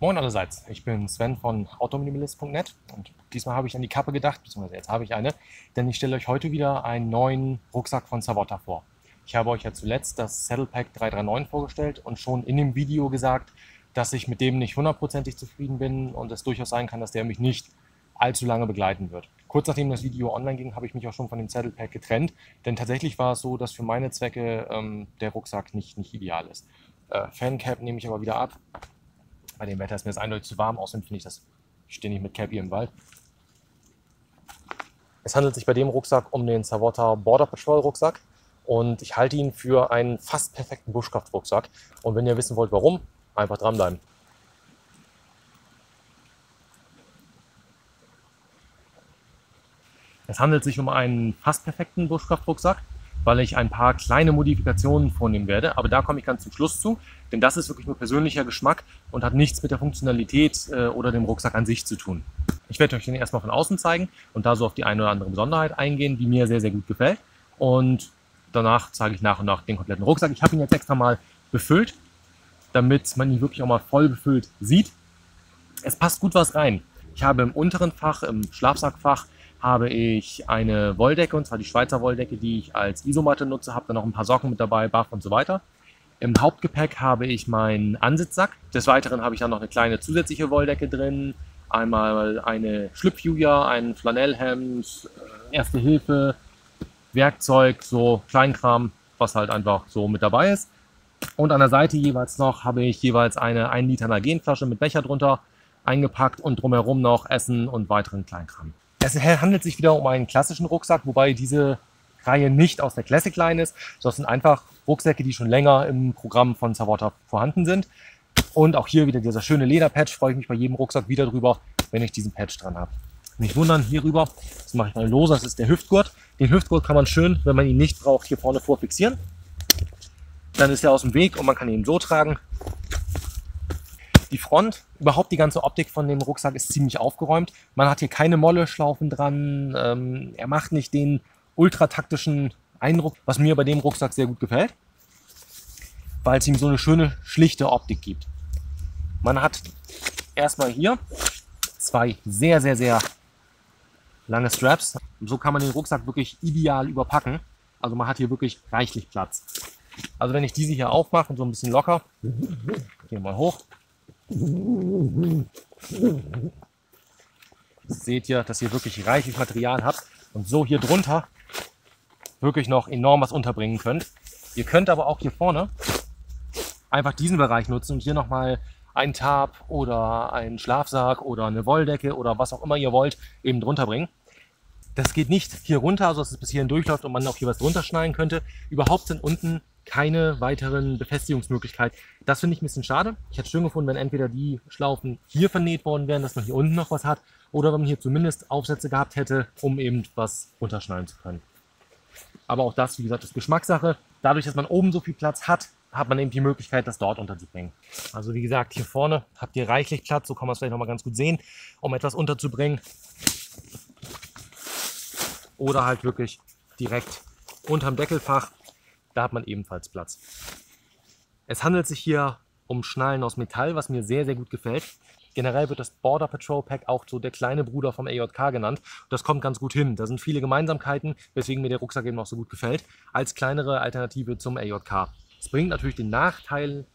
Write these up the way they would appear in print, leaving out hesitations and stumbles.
Moin allerseits, ich bin Sven von autominimalist.net und diesmal habe ich an die Kappe gedacht, beziehungsweise jetzt habe ich eine, denn ich stelle euch heute wieder einen neuen Rucksack von Savotta vor. Ich habe euch ja zuletzt das Saddle Pack 339 vorgestellt und schon in dem Video gesagt, dass ich mit dem nicht hundertprozentig zufrieden bin und es durchaus sein kann, dass der mich nicht allzu lange begleiten wird. Kurz nachdem das Video online ging, habe ich mich auch schon von dem Saddle Pack getrennt, denn tatsächlich war es so, dass für meine Zwecke der Rucksack nicht ideal ist. Fancap nehme ich aber wieder ab. Bei dem Wetter ist mir das eindeutig zu warm, außerdem finde ich stehe nicht mit Cap hier im Wald. Es handelt sich bei dem Rucksack um den Savotta Border Patrol Rucksack und ich halte ihn für einen fast perfekten Bushcraft-Rucksack. Und wenn ihr wissen wollt, warum, einfach dranbleiben. Es handelt sich um einen fast perfekten Bushcraft-Rucksack, weil ich ein paar kleine Modifikationen vornehmen werde. Aber da komme ich ganz zum Schluss zu, denn das ist wirklich nur persönlicher Geschmack und hat nichts mit der Funktionalität oder dem Rucksack an sich zu tun. Ich werde euch den erstmal von außen zeigen und da so auf die eine oder andere Besonderheit eingehen, die mir sehr, sehr gut gefällt. Und danach zeige ich nach und nach den kompletten Rucksack. Ich habe ihn jetzt extra mal befüllt, damit man ihn wirklich auch mal voll befüllt sieht. Es passt gut was rein. Ich habe im unteren Fach, im Schlafsackfach, habe ich eine Wolldecke, und zwar die Schweizer Wolldecke, die ich als Isomatte nutze, habe dann noch ein paar Socken mit dabei, Buff und so weiter. Im Hauptgepäck habe ich meinen Ansitzsack. Des Weiteren habe ich dann noch eine kleine zusätzliche Wolldecke drin, einmal eine Schlüpfjuja, ein Flanellhemd, Erste Hilfe, Werkzeug, so Kleinkram, was halt einfach so mit dabei ist. Und an der Seite jeweils noch habe ich jeweils eine 1 Liter Nalgenflasche mit Becher drunter eingepackt und drumherum noch Essen und weiteren Kleinkram. Es handelt sich wieder um einen klassischen Rucksack, wobei diese Reihe nicht aus der Classic Line ist, sondern sind einfach Rucksäcke, die schon länger im Programm von Savotta vorhanden sind. Und auch hier wieder dieser schöne Lederpatch, freue ich mich bei jedem Rucksack wieder drüber, wenn ich diesen Patch dran habe. Nicht wundern, hierüber, das mache ich mal lose, das ist der Hüftgurt. Den Hüftgurt kann man schön, wenn man ihn nicht braucht, hier vorne vorfixieren. Dann ist er aus dem Weg und man kann ihn so tragen. Die Front, überhaupt die ganze Optik von dem Rucksack ist ziemlich aufgeräumt. Man hat hier keine Molle-Schlaufen dran. Er macht nicht den ultrataktischen Eindruck, was mir bei dem Rucksack sehr gut gefällt, weil es ihm so eine schöne, schlichte Optik gibt. Man hat erstmal hier zwei sehr, sehr, sehr lange Straps. So kann man den Rucksack wirklich ideal überpacken. Also man hat hier wirklich reichlich Platz. Also wenn ich diese hier aufmache und so ein bisschen locker, gehen wir mal hoch. Seht ihr, dass ihr wirklich reichlich Material habt und so hier drunter wirklich noch enorm was unterbringen könnt. Ihr könnt aber auch hier vorne einfach diesen Bereich nutzen und hier nochmal ein Tarp oder einen Schlafsack oder eine Wolldecke oder was auch immer ihr wollt eben drunter bringen. Das geht nicht hier runter, also dass es bis hierhin durchläuft und man auch hier was drunter schneiden könnte. Überhaupt sind unten keine weiteren Befestigungsmöglichkeiten. Das finde ich ein bisschen schade. Ich hätte es schön gefunden, wenn entweder die Schlaufen hier vernäht worden wären, dass man hier unten noch was hat, oder wenn man hier zumindest Aufsätze gehabt hätte, um eben was runterschneiden zu können. Aber auch das, wie gesagt, ist Geschmackssache. Dadurch, dass man oben so viel Platz hat, hat man eben die Möglichkeit, das dort unterzubringen. Also wie gesagt, hier vorne habt ihr reichlich Platz, so kann man es vielleicht noch mal ganz gut sehen, um etwas unterzubringen. Oder halt wirklich direkt unterm Deckelfach. Da hat man ebenfalls Platz. Es handelt sich hier um Schnallen aus Metall, was mir sehr, sehr gut gefällt. Generell wird das Border Patrol Pack auch so der kleine Bruder vom AJK genannt. Das kommt ganz gut hin. Da sind viele Gemeinsamkeiten, weswegen mir der Rucksack eben auch so gut gefällt, als kleinere Alternative zum AJK. Es bringt natürlich den Nachteil,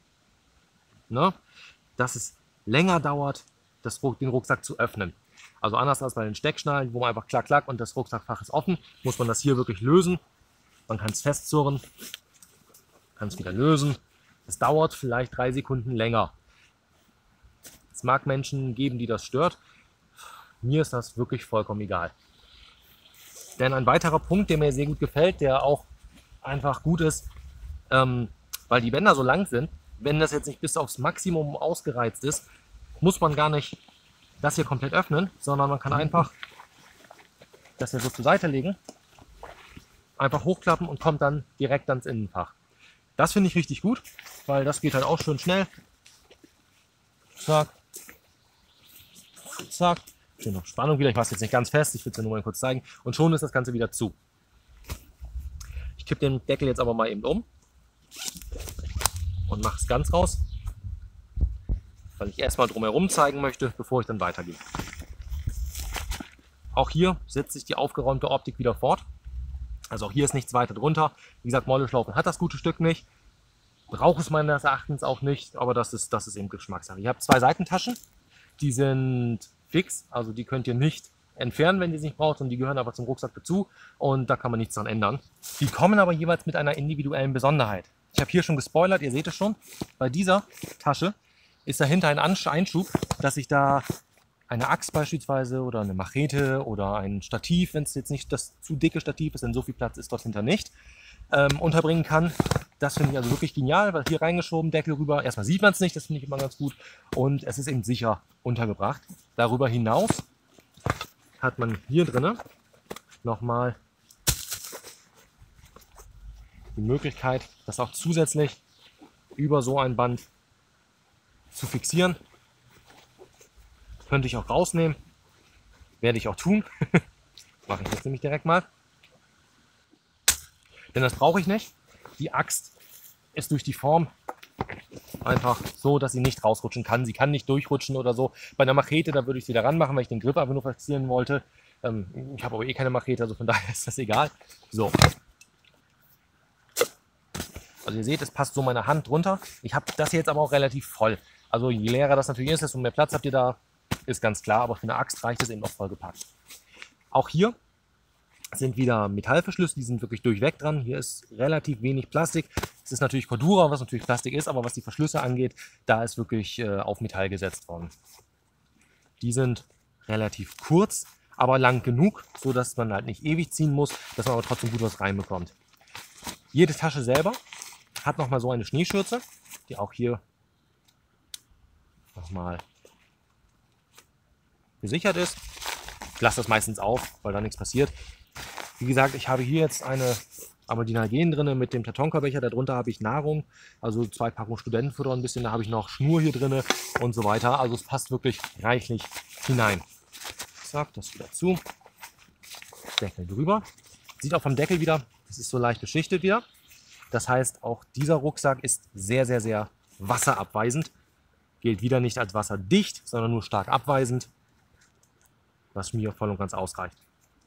dass es länger dauert, den Rucksack zu öffnen. Also anders als bei den Steckschnallen, wo man einfach klack, klack und das Rucksackfach ist offen, muss man das hier wirklich lösen. Man kann es festzurren, kann es wieder lösen. Es dauert vielleicht 3 Sekunden länger. Es mag Menschen geben, die das stört. Mir ist das wirklich vollkommen egal. Denn ein weiterer Punkt, der mir sehr gut gefällt, der auch einfach gut ist, weil die Bänder so lang sind, wenn das jetzt nicht bis aufs Maximum ausgereizt ist, muss man gar nicht das hier komplett öffnen, sondern man kann einfach das hier so zur Seite legen, einfach hochklappen und kommt dann direkt ans Innenfach. Das finde ich richtig gut, weil das geht halt auch schön schnell. Zack. Zack. Schön noch Spannung wieder. Ich mache es jetzt nicht ganz fest, ich will es nur mal kurz zeigen. Und schon ist das Ganze wieder zu. Ich kippe den Deckel jetzt aber mal eben um und mache es ganz raus. weil ich erstmal drumherum zeigen möchte, bevor ich dann weitergehe. Auch hier setzt sich die aufgeräumte Optik wieder fort. Also auch hier ist nichts weiter drunter. Wie gesagt, Modelschlaufen hat das gute Stück nicht. Braucht es meines Erachtens auch nicht, aber das ist eben Geschmackssache. Ihr habt 2 Seitentaschen, die sind fix, also die könnt ihr nicht entfernen, wenn ihr sie nicht braucht, und die gehören aber zum Rucksack dazu und da kann man nichts dran ändern. Die kommen aber jeweils mit einer individuellen Besonderheit. Ich habe hier schon gespoilert, ihr seht es schon, bei dieser Tasche ist dahinter ein Einschub, dass ich da eine Axt beispielsweise oder eine Machete oder ein Stativ, wenn es jetzt nicht das zu dicke Stativ ist, denn so viel Platz ist dort hinter nicht, unterbringen kann. Das finde ich also wirklich genial, weil hier reingeschoben, Deckel rüber, erstmal sieht man es nicht, das finde ich immer ganz gut, und es ist eben sicher untergebracht. Darüber hinaus hat man hier drin nochmal die Möglichkeit, das auch zusätzlich über so ein Band zu fixieren. Könnte ich auch rausnehmen, werde ich auch tun. Mache ich jetzt nämlich direkt mal. Denn das brauche ich nicht. Die Axt ist durch die Form einfach so, dass sie nicht rausrutschen kann. Sie kann nicht durchrutschen oder so. Bei einer Machete, da würde ich sie da ranmachen, weil ich den Griff einfach nur fixieren wollte. Ich habe aber eh keine Machete, also von daher ist das egal. So. Also ihr seht, es passt so meine Hand drunter. Ich habe das jetzt aber auch relativ voll. Also je leerer das natürlich ist, desto mehr Platz habt ihr da. Ist ganz klar, aber für eine Axt reicht es eben noch vollgepackt. Auch hier sind wieder Metallverschlüsse, die sind wirklich durchweg dran. Hier ist relativ wenig Plastik. Es ist natürlich Cordura, was natürlich Plastik ist, aber was die Verschlüsse angeht, da ist wirklich auf Metall gesetzt worden. Die sind relativ kurz, aber lang genug, so dass man halt nicht ewig ziehen muss, dass man aber trotzdem gut was reinbekommt. Jede Tasche selber hat nochmal so eine Schneeschürze, die auch hier nochmal gesichert ist. Ich lasse das meistens auf, weil da nichts passiert. Wie gesagt, ich habe hier jetzt eine Aberdeener drin mit dem Tatonka-Becher. Darunter habe ich Nahrung, also 2 Packungen Studentenfutter ein bisschen. Da habe ich noch Schnur hier drin und so weiter. Also es passt wirklich reichlich hinein. Zack, das wieder zu. Deckel drüber. Sieht auch vom Deckel wieder, das ist so leicht beschichtet wieder. Das heißt, auch dieser Rucksack ist sehr, sehr, sehr wasserabweisend. Gilt wieder nicht als wasserdicht, sondern nur stark abweisend, was mir voll und ganz ausreicht.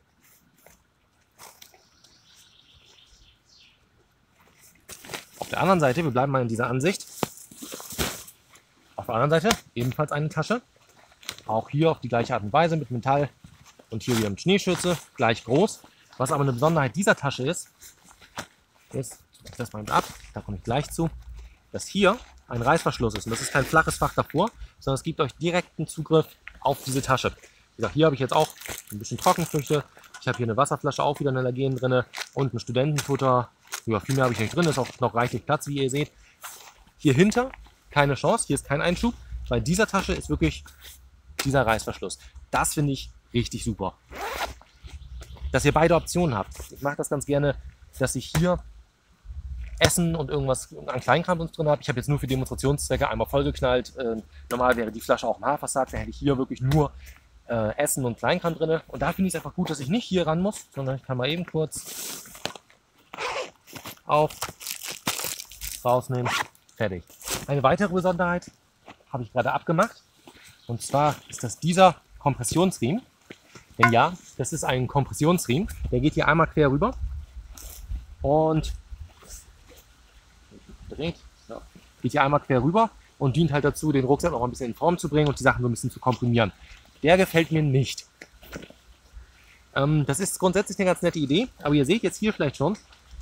Auf der anderen Seite, wir bleiben mal in dieser Ansicht, auf der anderen Seite ebenfalls eine Tasche, auch hier auf die gleiche Art und Weise mit Metall und hier wieder mit Schneeschürze, gleich groß. Was aber eine Besonderheit dieser Tasche ist, jetzt ich das mal ab, da komme ich gleich zu, dass hier ein Reißverschluss ist und das ist kein flaches Fach davor, sondern es gibt euch direkten Zugriff auf diese Tasche. Wie gesagt, hier habe ich jetzt auch ein bisschen Trockenfrüchte. Ich habe hier eine Wasserflasche, auch wieder eine Allergen drin und ein Studentenfutter. Ja, viel mehr habe ich nicht drin, ist auch noch reichlich Platz, wie ihr seht. Hier hinter keine Chance, hier ist kein Einschub. Bei dieser Tasche ist wirklich dieser Reißverschluss. Das finde ich richtig super. Dass ihr beide Optionen habt. Ich mache das ganz gerne, dass ich hier Essen und irgendwas an Kleinkram drin habe. Ich habe jetzt nur für Demonstrationszwecke einmal vollgeknallt. Normal wäre die Flasche auch im Hafersack, da hätte ich hier wirklich nur Essen und Kleinkram drin. Und da finde ich es einfach gut, dass ich nicht hier ran muss, sondern ich kann mal eben kurz auf, rausnehmen, fertig. Eine weitere Besonderheit habe ich gerade abgemacht. Und zwar ist das dieser Kompressionsriemen. Denn ja, das ist ein Kompressionsriemen. Der geht hier einmal quer rüber und dreht, so, geht hier einmal quer rüber und dient halt dazu, den Rucksack noch ein bisschen in Form zu bringen und die Sachen so ein bisschen zu komprimieren. Der gefällt mir nicht. Das ist grundsätzlich eine ganz nette Idee, aber ihr seht jetzt hier vielleicht schon,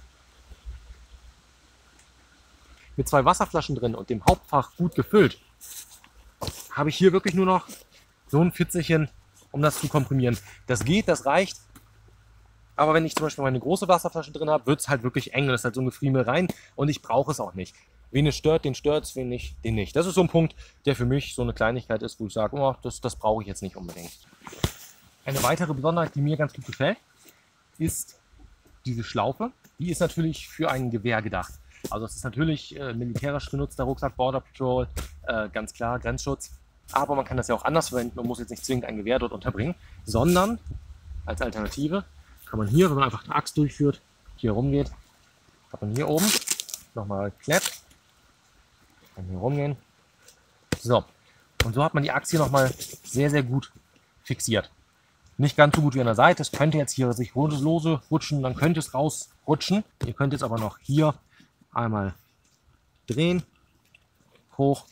mit 2 Wasserflaschen drin und dem Hauptfach gut gefüllt, habe ich hier wirklich nur noch so ein Fitzelchen, um das zu komprimieren. Das geht, das reicht. Aber wenn ich zum Beispiel meine große Wasserflasche drin habe, wird es halt wirklich eng. Das ist halt so ein Gefriemel rein und ich brauche es auch nicht. Wen es stört, den stört es, wen nicht, den nicht. Das ist so ein Punkt, der für mich so eine Kleinigkeit ist, wo ich sage, oh, das brauche ich jetzt nicht unbedingt. Eine weitere Besonderheit, die mir ganz gut gefällt, ist diese Schlaufe. Die ist natürlich für ein Gewehr gedacht. Also es ist natürlich militärisch genutzter Rucksack, Border Patrol, ganz klar, Grenzschutz. Aber man kann das ja auch anders verwenden. Man muss jetzt nicht zwingend ein Gewehr dort unterbringen, sondern als Alternative kann man hier, wenn man einfach eine Axt durchführt, hier rumgeht, hat man hier oben nochmal Klepp, kann hier rumgehen. So, Und so hat man die Achse hier nochmal sehr, sehr gut fixiert. Nicht ganz so gut wie an der Seite. Es könnte jetzt hier sich lose rutschen, dann könnte es rausrutschen. Ihr könnt jetzt aber noch hier einmal drehen, hoch.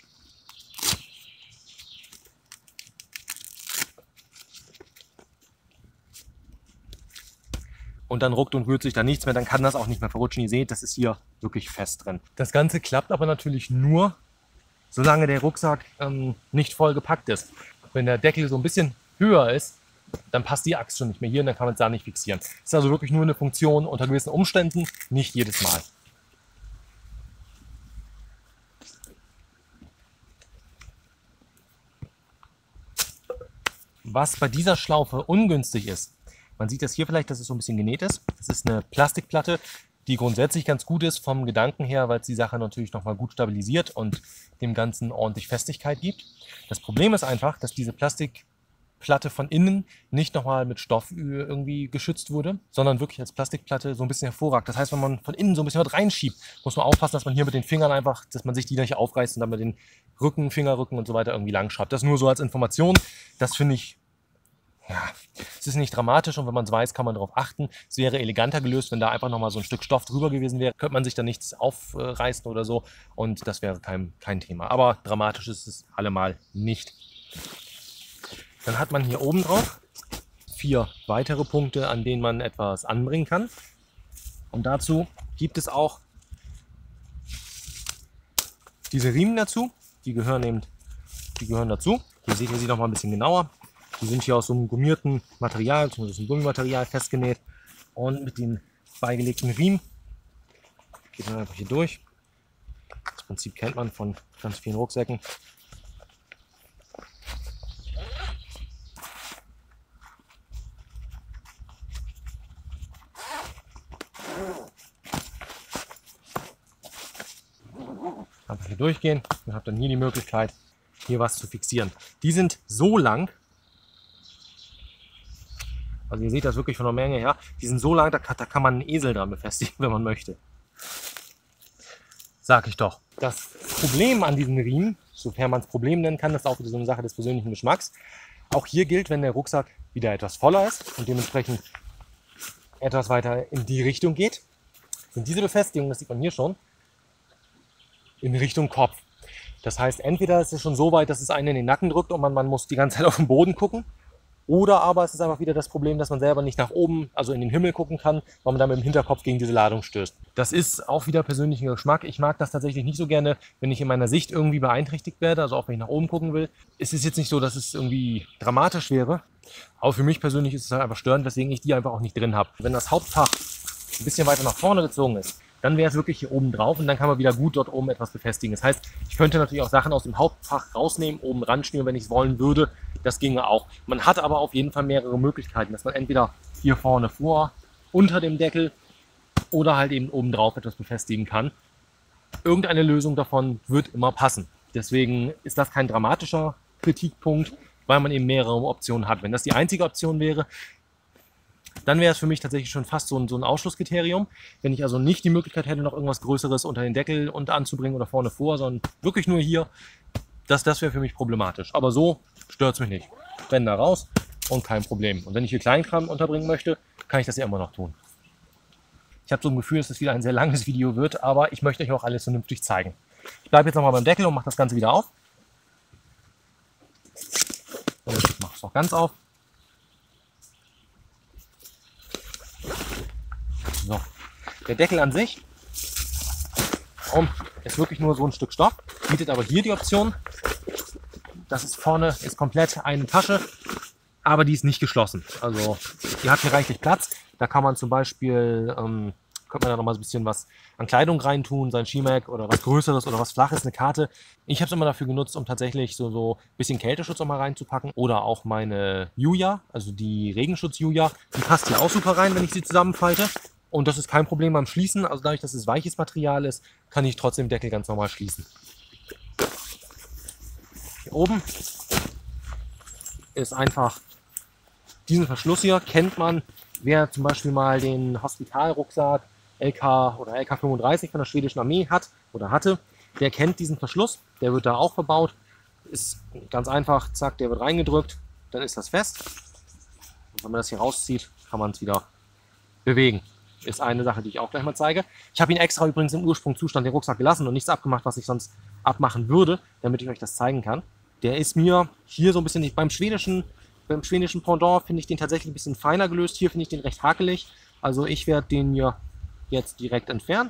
Und dann ruckt und rührt sich da nichts mehr, dann kann das auch nicht mehr verrutschen. Ihr seht, das ist hier wirklich fest drin. Das Ganze klappt aber natürlich nur, solange der Rucksack nicht voll gepackt ist. Wenn der Deckel so ein bisschen höher ist, dann passt die Axt schon nicht mehr hier und dann kann man es da nicht fixieren. Das ist also wirklich nur eine Funktion unter gewissen Umständen, nicht jedes Mal. Was bei dieser Schlaufe ungünstig ist, man sieht das hier vielleicht, dass es so ein bisschen genäht ist. Das ist eine Plastikplatte, die grundsätzlich ganz gut ist vom Gedanken her, weil es die Sache natürlich nochmal gut stabilisiert und dem Ganzen ordentlich Festigkeit gibt. Das Problem ist einfach, dass diese Plastikplatte von innen nicht nochmal mit Stoff irgendwie geschützt wurde, sondern wirklich als Plastikplatte so ein bisschen hervorragt. Das heißt, wenn man von innen so ein bisschen was reinschiebt, muss man aufpassen, dass man hier mit den Fingern einfach, dass man sich die nicht aufreißt und dann mit den Rücken, Fingerrücken und so weiter irgendwie lang schraubt. Das nur so als Information. Das finde ich, ja, es ist nicht dramatisch und wenn man es weiß, kann man darauf achten. Es wäre eleganter gelöst, wenn da einfach nochmal so ein Stück Stoff drüber gewesen wäre. Könnte man sich da nichts aufreißen oder so und das wäre kein Thema. Aber dramatisch ist es allemal nicht. Dann hat man hier oben drauf 4 weitere Punkte, an denen man etwas anbringen kann. Und dazu gibt es auch diese Riemen dazu. Die gehören dazu. Hier seht ihr sie noch mal ein bisschen genauer. Die sind hier aus so einem gummierten Material, so einem Gummimaterial festgenäht. Und mit den beigelegten Riemen geht man einfach hier durch. Das Prinzip kennt man von ganz vielen Rucksäcken. Einfach hier durchgehen. Ihr habt dann hier die Möglichkeit, hier was zu fixieren. Die sind so lang, also ihr seht das wirklich von der Menge her, die sind so lang, da kann man einen Esel dran befestigen, wenn man möchte. Sag ich doch. Das Problem an diesen Riemen, sofern man es Problem nennen kann, das ist auch wieder so eine Sache des persönlichen Geschmacks. Auch hier gilt, wenn der Rucksack wieder etwas voller ist und dementsprechend etwas weiter in die Richtung geht, sind diese Befestigungen, das sieht man hier schon, in Richtung Kopf. Das heißt, entweder ist es schon so weit, dass es einen in den Nacken drückt und man muss die ganze Zeit auf den Boden gucken, oder aber es ist einfach wieder das Problem, dass man selber nicht nach oben, also in den Himmel gucken kann, weil man dann mit dem Hinterkopf gegen diese Ladung stößt. Das ist auch wieder persönlicher Geschmack. Ich mag das tatsächlich nicht so gerne, wenn ich in meiner Sicht irgendwie beeinträchtigt werde, also auch wenn ich nach oben gucken will. Es ist jetzt nicht so, dass es irgendwie dramatisch wäre, aber für mich persönlich ist es halt einfach störend, weswegen ich die einfach auch nicht drin habe. Wenn das Hauptfach ein bisschen weiter nach vorne gezogen ist, dann wäre es wirklich hier oben drauf und dann kann man wieder gut dort oben etwas befestigen. Das heißt, ich könnte natürlich auch Sachen aus dem Hauptfach rausnehmen, oben ranschnüren, wenn ich es wollen würde. Das ginge auch. Man hat aber auf jeden Fall mehrere Möglichkeiten, dass man entweder hier vorne unter dem Deckel oder halt eben oben drauf etwas befestigen kann. Irgendeine Lösung davon wird immer passen. Deswegen ist das kein dramatischer Kritikpunkt, weil man eben mehrere Optionen hat. Wenn das die einzige Option wäre, dann wäre es für mich tatsächlich schon fast so ein Ausschlusskriterium. Wenn ich also nicht die Möglichkeit hätte, noch irgendwas Größeres unter den Deckel und anzubringen oder vorne vor, sondern wirklich nur hier, das wäre für mich problematisch. Aber so stört es mich nicht. Bänder raus und kein Problem. Und wenn ich hier Kleinkram unterbringen möchte, kann ich das ja immer noch tun. Ich habe so ein Gefühl, dass das wieder ein sehr langes Video wird, aber ich möchte euch auch alles vernünftig zeigen. Ich bleibe jetzt nochmal beim Deckel und mache das Ganze wieder auf. Und ich mache es noch ganz auf. So. Der Deckel an sich ist wirklich nur so ein Stück Stoff, bietet aber hier die Option, das ist vorne ist komplett eine Tasche, aber die ist nicht geschlossen. Also die hat hier reichlich Platz. Da kann man zum Beispiel, könnte man da noch mal ein bisschen was an Kleidung reintun, sein Skimac oder was Größeres oder was Flaches, eine Karte. Ich habe es immer dafür genutzt, um tatsächlich so ein bisschen Kälteschutz noch mal reinzupacken. Oder auch meine Juja, also die Regenschutz-Juja, die passt hier auch super rein, wenn ich sie zusammenfalte. Und das ist kein Problem beim Schließen. Also dadurch, dass es weiches Material ist, kann ich trotzdem den Deckel ganz normal schließen. Hier oben ist einfach diesen Verschluss hier, kennt man, wer zum Beispiel mal den Hospitalrucksack LK oder LK35 von der schwedischen Armee hat oder hatte, der kennt diesen Verschluss, der wird da auch verbaut. ist ganz einfach, zack, der wird reingedrückt, dann ist das fest. Und wenn man das hier rauszieht, kann man es wieder bewegen. Ist eine Sache, die ich auch gleich mal zeige. Ich habe ihn extra übrigens im Ursprungszustand den Rucksack gelassen und nichts abgemacht, was ich sonst abmachen würde, damit ich euch das zeigen kann. Der ist mir hier so ein bisschen, beim schwedischen Pendant finde ich den tatsächlich ein bisschen feiner gelöst. Hier finde ich den recht hakelig. Also ich werde den hier jetzt direkt entfernen.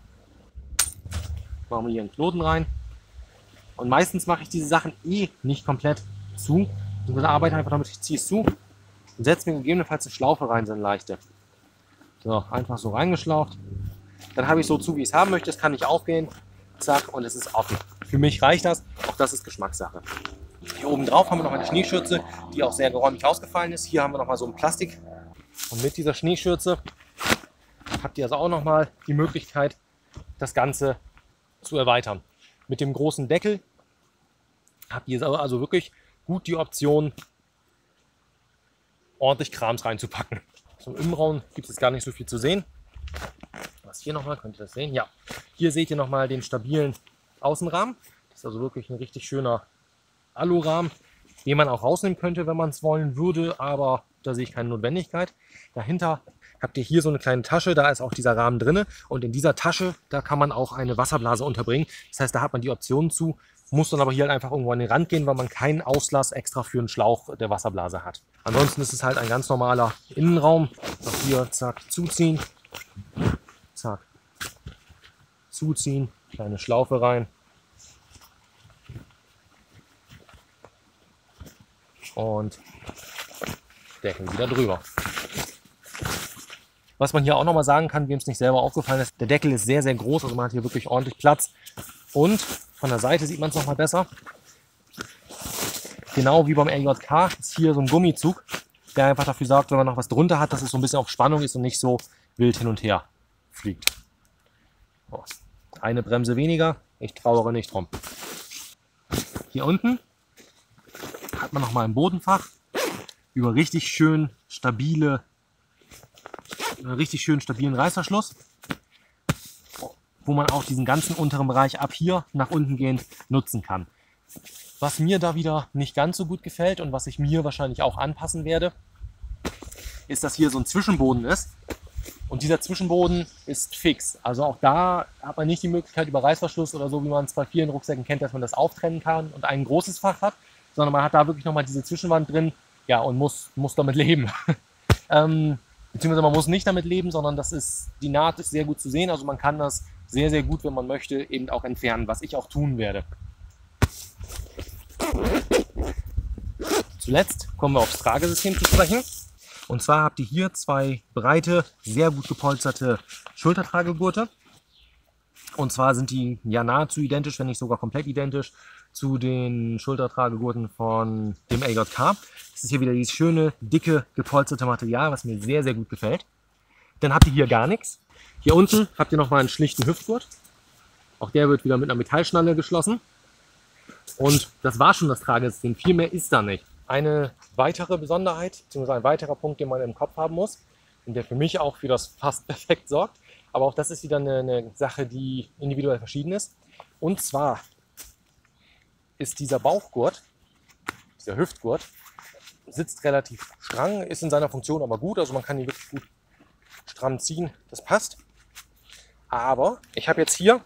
Machen wir hier einen Knoten rein. Und meistens mache ich diese Sachen nicht komplett zu. Ich arbeite einfach damit, ich ziehe es zu und setze mir gegebenenfalls eine Schlaufe rein, so eine leichte. So, einfach so reingeschlaucht. Dann habe ich so zu, wie ich es haben möchte. Es kann nicht aufgehen. Zack, und es ist offen. Für mich reicht das. Auch das ist Geschmackssache. Hier oben drauf haben wir noch eine Schneeschürze, die auch sehr geräumig ausgefallen ist. Hier haben wir noch mal so ein Plastik. Und mit dieser Schneeschürze habt ihr also auch noch mal die Möglichkeit, das Ganze zu erweitern. Mit dem großen Deckel habt ihr also wirklich gut die Option, ordentlich Krams reinzupacken. Zum Innenraum gibt es gar nicht so viel zu sehen. Was hier nochmal, könnt ihr das sehen? Ja, hier seht ihr nochmal den stabilen Außenrahmen. Das ist also wirklich ein richtig schöner Alurahmen, den man auch rausnehmen könnte, wenn man es wollen würde, aber da sehe ich keine Notwendigkeit. Dahinter habt ihr hier so eine kleine Tasche, da ist auch dieser Rahmen drin und in dieser Tasche, da kann man auch eine Wasserblase unterbringen. Das heißt, da hat man die Option zu, muss dann aber hier halt einfach irgendwo an den Rand gehen, weil man keinen Auslass extra für einen Schlauch der Wasserblase hat. Ansonsten ist es halt ein ganz normaler Innenraum. Auch hier, zack, zuziehen, zack, zuziehen, kleine Schlaufe rein. Und Deckel wieder drüber. Was man hier auch nochmal sagen kann, wem es nicht selber aufgefallen ist, der Deckel ist sehr, sehr groß, also man hat hier wirklich ordentlich Platz. Und von der Seite sieht man es nochmal besser. Genau wie beim LJK ist hier so ein Gummizug, der einfach dafür sorgt, wenn man noch was drunter hat, dass es so ein bisschen auf Spannung ist und nicht so wild hin und her fliegt. So. Eine Bremse weniger, ich trauere nicht drum. Hier unten hat man nochmal ein Bodenfach über richtig schön stabilen Reißverschluss, wo man auch diesen ganzen unteren Bereich ab hier nach unten gehend nutzen kann. Was mir da wieder nicht ganz so gut gefällt und was ich mir wahrscheinlich auch anpassen werde, ist, dass hier so ein Zwischenboden ist. Und dieser Zwischenboden ist fix. Also auch da hat man nicht die Möglichkeit über Reißverschluss oder so, wie man es bei vielen Rucksäcken kennt, dass man das auftrennen kann und ein großes Fach hat, sondern man hat da wirklich nochmal diese Zwischenwand drin, ja, und muss damit leben. Beziehungsweise man muss nicht damit leben, sondern die Naht ist sehr gut zu sehen. Also man kann das sehr, sehr gut, wenn man möchte, eben auch entfernen, was ich auch tun werde. Zuletzt kommen wir aufs Tragesystem zu sprechen. Und zwar habt ihr hier zwei breite, sehr gut gepolsterte Schultertragegurte. Und zwar sind die ja nahezu identisch, wenn nicht sogar komplett identisch, zu den Schultertragegurten von dem LJK. Das ist hier wieder dieses schöne, dicke, gepolsterte Material, was mir sehr, sehr gut gefällt. Dann habt ihr hier gar nichts. Hier unten habt ihr nochmal einen schlichten Hüftgurt. Auch der wird wieder mit einer Metallschnalle geschlossen. Und das war schon das Tragesystem. Viel mehr ist da nicht. Eine weitere Besonderheit, beziehungsweise ein weiterer Punkt, den man im Kopf haben muss und der für mich auch für das fast perfekt sorgt, aber auch das ist wieder eine Sache, die individuell verschieden ist. Und zwar ist dieser Bauchgurt, dieser Hüftgurt, sitzt relativ stramm, ist in seiner Funktion aber gut, also man kann ihn wirklich gut stramm ziehen, das passt. Aber ich habe jetzt hier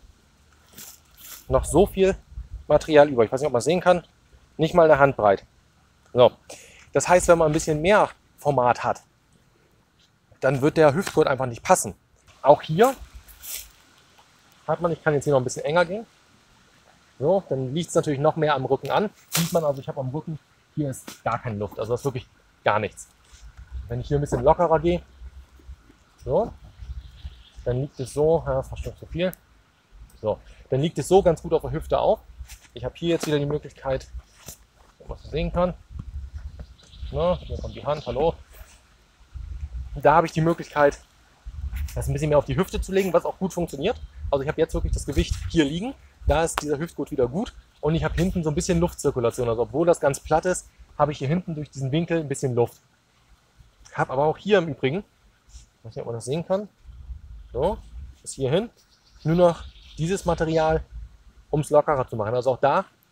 noch so viel Material über, ich weiß nicht, ob man es sehen kann, nicht mal eine Handbreit. So. Das heißt, wenn man ein bisschen mehr Format hat, dann wird der Hüftgurt einfach nicht passen. Auch hier hat man, ich kann jetzt hier noch ein bisschen enger gehen. So, dann liegt es natürlich noch mehr am Rücken an. Sieht man also, ich habe am Rücken, hier ist gar keine Luft, also das ist wirklich gar nichts. Wenn ich hier ein bisschen lockerer gehe, so, dann liegt es so, ja, fast schon zu viel. So, dann liegt es so ganz gut auf der Hüfte auf. Ich habe hier jetzt wieder die Möglichkeit, was man sehen kann. Na, hier kommt die Hand, hallo. Da habe ich die Möglichkeit, das ein bisschen mehr auf die Hüfte zu legen, was auch gut funktioniert. Also ich habe jetzt wirklich das Gewicht hier liegen. Da ist dieser Hüftgurt wieder gut. Und ich habe hinten so ein bisschen Luftzirkulation. Also obwohl das ganz platt ist, habe ich hier hinten durch diesen Winkel ein bisschen Luft. Ich habe aber auch hier im Übrigen, ich weiß nicht, ob man das sehen kann, so, bis hierhin, nur noch dieses Material, um es lockerer zu machen. Also auch da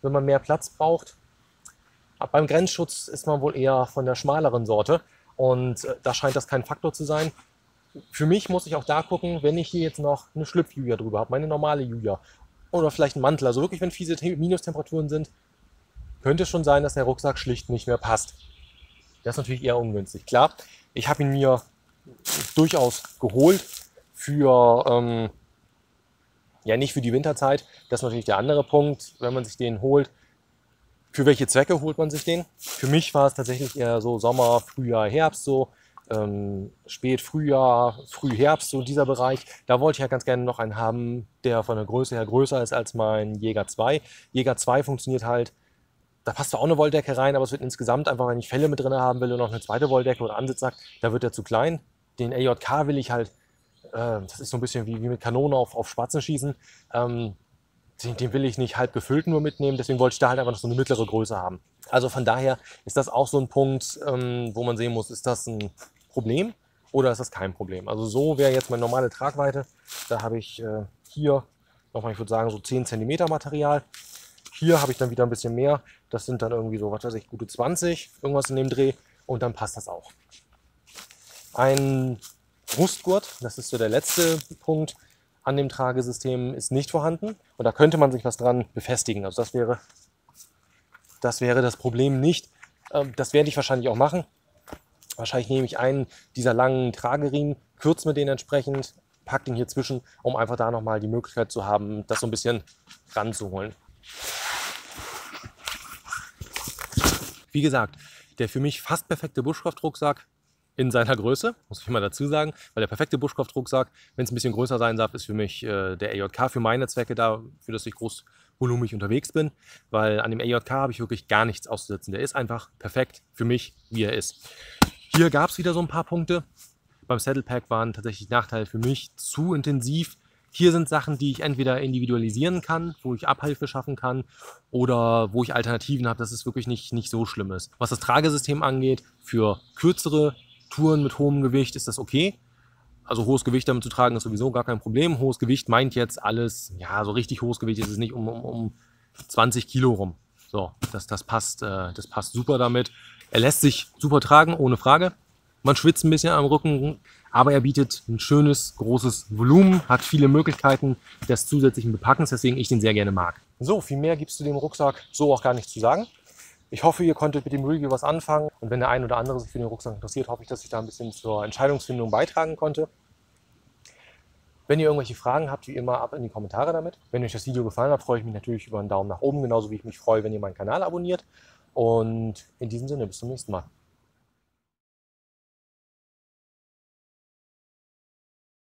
wenn man mehr Platz braucht. Aber beim Grenzschutz ist man wohl eher von der schmaleren Sorte und da scheint das kein Faktor zu sein. Für mich muss ich auch da gucken, wenn ich hier jetzt noch eine Schlüpfjuja drüber habe, meine normale Juja oder vielleicht einen Mantel, also wirklich, wenn fiese Minustemperaturen sind, könnte es schon sein, dass der Rucksack schlicht nicht mehr passt. Das ist natürlich eher ungünstig. Klar, ich habe ihn mir durchaus geholt für, ja nicht für die Winterzeit, das ist natürlich der andere Punkt, wenn man sich den holt. Für welche Zwecke holt man sich den? Für mich war es tatsächlich eher so Sommer, Frühjahr, Herbst, so spät Frühjahr, Frühherbst, so dieser Bereich. Da wollte ich ja ganz gerne noch einen haben, der von der Größe her größer ist als mein Jäger 2. Jäger 2 funktioniert halt, da passt zwar auch eine Wolldecke rein, aber es wird insgesamt einfach, wenn ich Felle mit drin haben will und noch eine zweite Wolldecke oder Ansitzsack, da wird der zu klein. Den AJK will ich halt, das ist so ein bisschen wie mit Kanone auf Spatzen schießen, den will ich nicht halb gefüllt nur mitnehmen, deswegen wollte ich da halt einfach noch so eine mittlere Größe haben. Also von daher ist das auch so ein Punkt, wo man sehen muss, ist das ein Problem oder ist das kein Problem. Also so wäre jetzt meine normale Tragweite. Da habe ich hier nochmal, ich würde sagen, so 10 cm Material. Hier habe ich dann wieder ein bisschen mehr. Das sind dann irgendwie so, was weiß ich, gute 20, irgendwas in dem Dreh. Und dann passt das auch. Ein Brustgurt, das ist so der letzte Punkt an dem Tragesystem, ist nicht vorhanden. Und da könnte man sich was dran befestigen. Also das wäre das Problem nicht. Das werde ich wahrscheinlich auch machen. Wahrscheinlich nehme ich einen dieser langen Trageriemen, kürze mir den entsprechend, packe den hier zwischen, um einfach da nochmal die Möglichkeit zu haben, das so ein bisschen ranzuholen. Wie gesagt, der für mich fast perfekte Bushcraft-Rucksack in seiner Größe, muss ich mal dazu sagen, weil der perfekte Bushcraft-Rucksack, wenn es ein bisschen größer sein darf, ist für mich der AJK für meine Zwecke da, für das ich großvolumig unterwegs bin, weil an dem AJK habe ich wirklich gar nichts auszusetzen. Der ist einfach perfekt für mich, wie er ist. Hier gab es wieder so ein paar Punkte. Beim Saddle Pack waren tatsächlich Nachteile für mich zu intensiv. Hier sind Sachen, die ich entweder individualisieren kann, wo ich Abhilfe schaffen kann oder wo ich Alternativen habe, dass es wirklich nicht so schlimm ist. Was das Tragesystem angeht, für kürzere Touren mit hohem Gewicht ist das okay. Also hohes Gewicht damit zu tragen ist sowieso gar kein Problem. Hohes Gewicht meint jetzt alles, ja, so richtig hohes Gewicht ist es nicht um 20 Kilo rum. So, das passt super damit. Er lässt sich super tragen, ohne Frage. Man schwitzt ein bisschen am Rücken, aber er bietet ein schönes, großes Volumen, hat viele Möglichkeiten des zusätzlichen Bepackens, weswegen ich den sehr gerne mag. So, viel mehr gibt es zu dem Rucksack so auch gar nicht zu sagen. Ich hoffe, ihr konntet mit dem Review was anfangen. Und wenn der ein oder andere sich für den Rucksack interessiert, hoffe ich, dass ich da ein bisschen zur Entscheidungsfindung beitragen konnte. Wenn ihr irgendwelche Fragen habt, wie immer, ab in die Kommentare damit. Wenn euch das Video gefallen hat, freue ich mich natürlich über einen Daumen nach oben, genauso wie ich mich freue, wenn ihr meinen Kanal abonniert. Und in diesem Sinne, bis zum nächsten Mal.